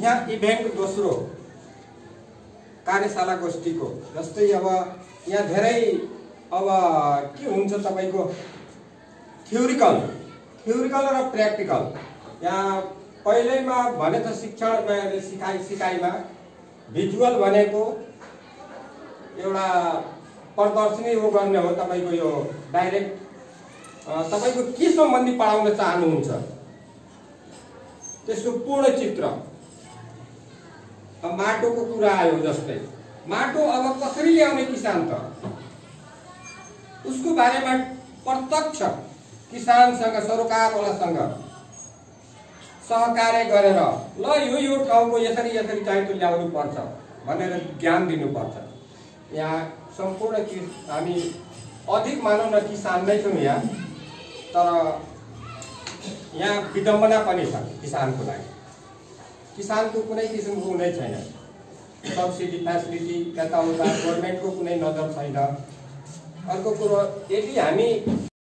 यहाँ इभेन्ट दोस्रो कार्यशाला गोष्ठीको जस्तै अब यहाँ धेरै अब के हुन्छ तपाईको थ्योरिकल र प्र्याक्टिकल। यहाँ पहिलेमा भने त शिक्षणमा सिकाइमा भिजुअल भनेको एउटा प्रदर्शनी हो गर्ने हो। तपाईको यो डाइरेक्ट तपाईको के सम्बन्धी पढाउन चाहनुहुन्छ त्यसको पूर्ण चित्र। माटोको कुरा आयो जस्तै माटो अब कसरी ल्याउने किसान त उसको बारेमा प्रत्यक्ष किसानसँग सरोकारवालासँग सहकार्य गरेर ल यो ठाउँको यसरी चाहिँ त्यो ल्याउनु पर्छ भनेर ज्ञान दिनुपर्छ। यहाँ सम्पूर्ण हामी अधिक मानव न किसान नै छौँ यहाँ, तर यहाँ विडम्बना पनि छ किसानको लागि। किसानको कुनै किसिमको हुनै छैन, सब्सिडी फेसिलिटी यताउता गभर्मेन्टको कुनै नजर छैन। अर्को कुरो यदि हामी